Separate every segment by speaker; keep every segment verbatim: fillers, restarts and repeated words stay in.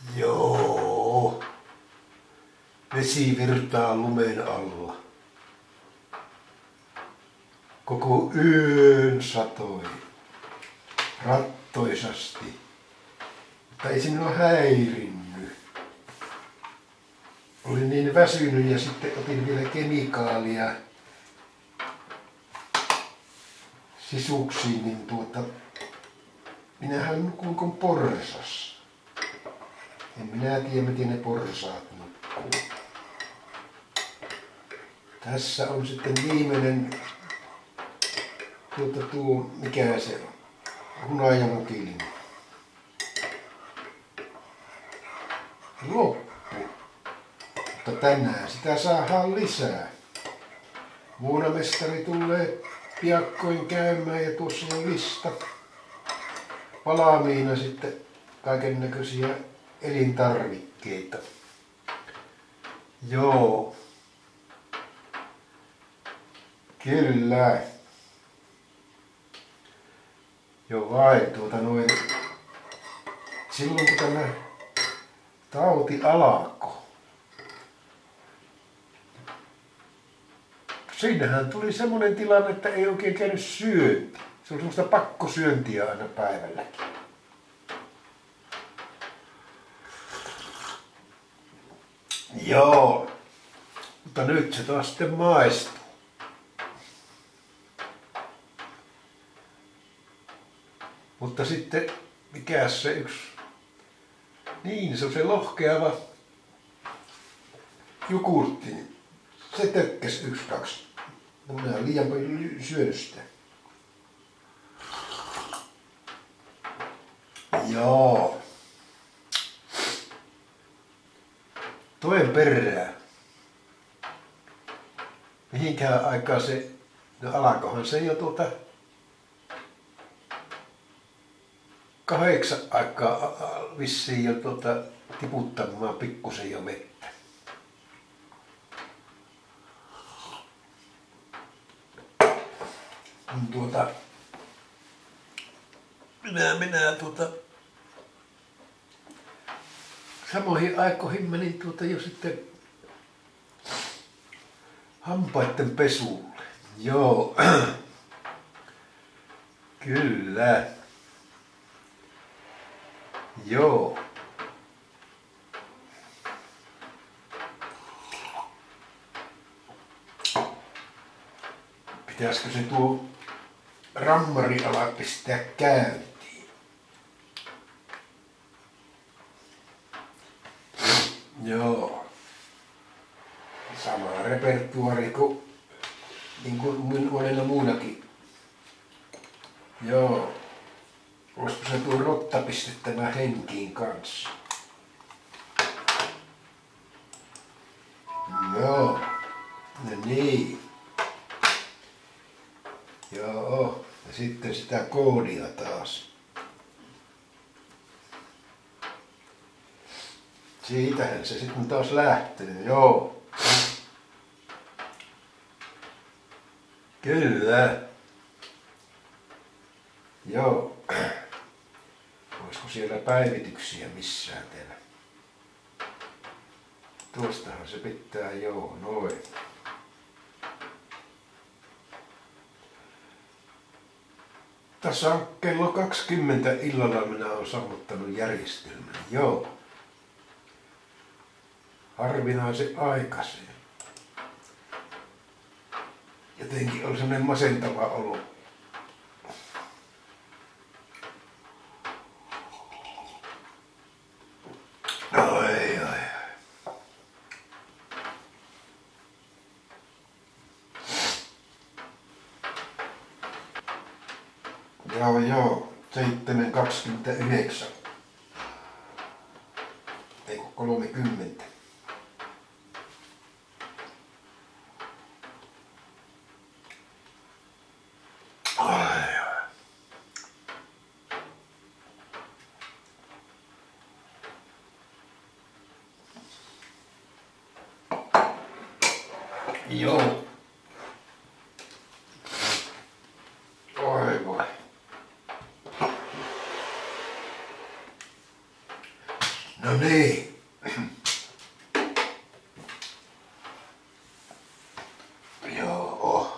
Speaker 1: Joo. Vesi virtaa lumen alla. Koko yön satoi. Rattoisasti. Mutta ei se minua häirinnyt. Olin niin väsynyt ja sitten otin vielä kemikaalia sisuksiin, niin tuota, minähän nukuin kuin porsas. En minä tiedä, miten ne porsaat nukkuu. Tässä on sitten viimeinen, tuota tuo, mikä se on, hunajamukilin. Loppu. Mutta tänään sitä saadaan lisää. Muunamestari tulee piakkoin käymään ja tuossa on lista valmiina sitten kaiken näköisiä elintarvikkeita. Joo. Kyllä. Joo vai, tuota noin. Silloin kun tämä tauti alkoi, siinähän tuli semmoinen tilanne, että ei oikein käynyt syönti. Se oli semmoista pakkosyöntiä aina päivälläkin. Joo, mutta nyt se taas sitten maistuu. Mutta sitten, mikäs se yksi, niin se on se lohkeava jogurtti. Se tökkäs yksi, kaksi. No minä olen liian paljon syönyt sitä. Joo. Toen perään. Mihinkään aikaa se, no alkohan se jo tuota kahdeksan aikaa vissiin jo tuota tiputtamaan pikkusen jo vettä. Tuota, minä, minä tuota, samoihin aikoihin menin tuota jo sitten hampaiden pesulle. Joo, kyllä. Joo. Pitäisikö se tuo rammariala pistää käyntiin? Joo. Sama repertuaari kuin niin kuin monella muunakin. Joo. Olisiko se tuo rotta pistettävä henkiin kanssa? Joo. No niin. Joo. Ja sitten sitä koodia taas. Siitähän se sitten taas lähtenyt. Joo. Kyllä. Joo. Olisiko siellä päivityksiä missään teillä? Tuostahan se pitää, joo, noin. Tässä on kello kaksikymmentä illalla minä olen sammuttanut järjestelmän, joo. Harvinaisen aikaisen. Jotenkin on sellainen masentava olo. Ai, ai. Joo, joo, seitsemän kaksikymmentäyhdeksän. Eikö kolmekymmentä. Ai, ai. Joo. Oi voi. No niin. Joo.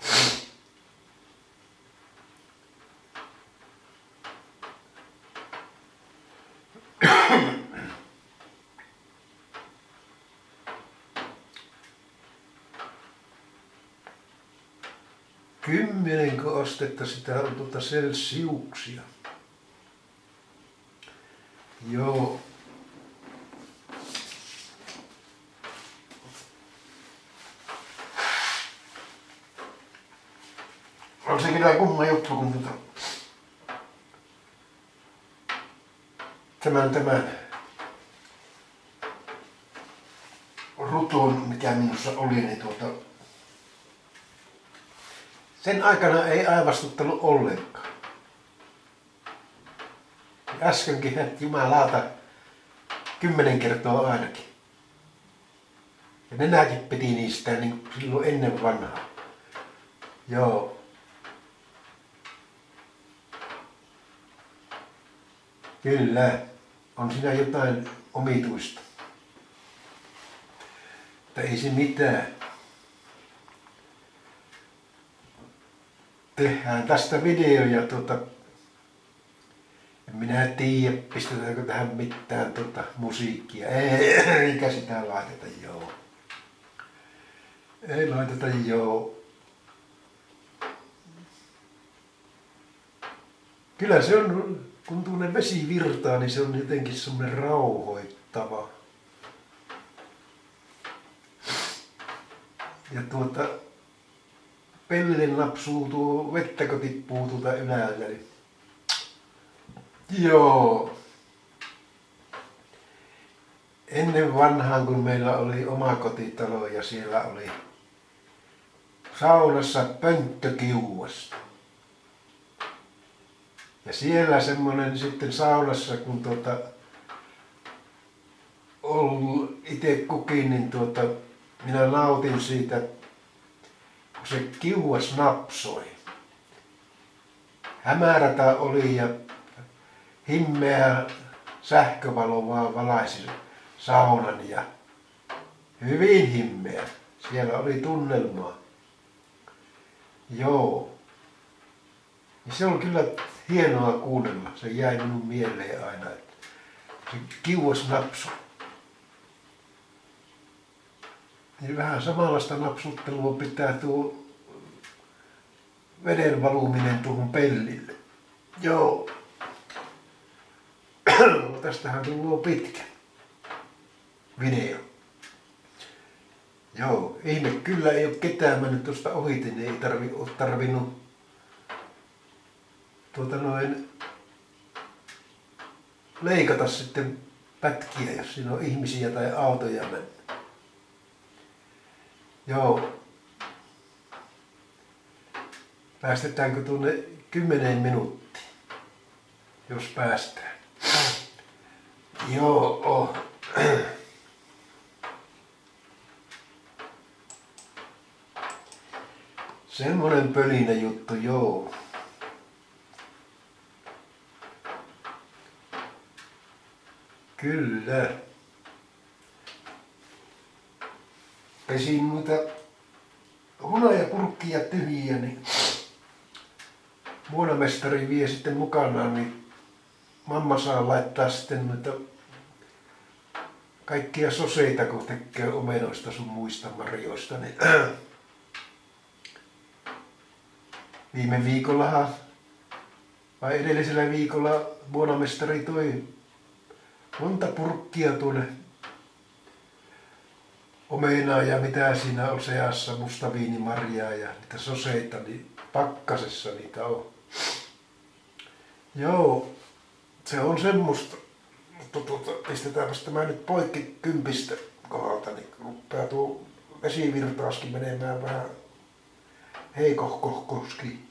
Speaker 1: Kymmenenkö astetta sitä on tuota celsiuksia. Joo. On se kyllä kumma juttu, kun tuota, tämän, tämän rutun, mikä minussa oli, niin tuota, sen aikana ei aivastuttanut ollenkaan. Äskenkin hän jumalauta kymmenen kertaa ainakin. Ja nenäkin piti niistä niin kuin silloin ennen vanhaa. Joo. Kyllä, on siinä jotain omituista. Mutta ei se mitään. Tehdään tästä videoja, tuota, en minä tiedä, pistetäänkö tähän mitään tuota, musiikkia. Ei, eikä sitä laiteta, joo. Ei laiteta, joo. Kyllä se on, kun tuonne vesi virtaa, niin se on jotenkin semmoinen rauhoittava. Ja tuota, pellille napsuu tuo vettä, kun tippuu tuota ylältä. Niin... Joo. Ennen vanhaan, kun meillä oli oma kotitalo ja siellä oli saunassa pönttökiuas. Ja siellä semmonen sitten saunassa, kun tuota ollut itse kukin, niin tuota, minä nautin siitä, kun se kiuas napsoi. Hämärätä oli ja himmeä sähkövalo vaan valaisi saunan ja hyvin himmeä. Siellä oli tunnelmaa. Joo. Ja se on kyllä hienoa kuunnella. Se jäi minun mieleen aina, että se kiuas napsu. Niin vähän samanlaista napsuttelua pitää tuo veden valuminen tuohon pellille. Joo. Tästähän tulee pitkä video. Joo, ihme kyllä ei ole ketään mennyt tuosta ohite, niin ei tarvi, ole tarvinnut tuota noin leikata sitten pätkiä, jos siinä on ihmisiä tai autoja mennyt. Joo. Päästetäänkö tuonne kymmeneen minuuttiin, jos päästään? Joo. Oh. Semmonen pölinä juttu, joo. Kyllä. Pesin noita hunajapurkkia tyhjiä, niin muonamestari vie sitten mukanaan, niin mamma saa laittaa sitten noita kaikkia soseita, kun tekee omenoista sun muista marjoista. Niin viime viikollahan, vai edellisellä viikolla muonamestari toi monta purkkia tuonne omenaa ja mitä siinä on seassa, mustaviinimarjaa ja niitä soseita, niin pakkasessa niitä on. Joo, se on semmoista. Mutta tuota, pistetäänpäs tämä nyt poikki kympistä kohdalta, niin rupeaa tuo vesivirtauskin menemään vähän heikohkohkoski.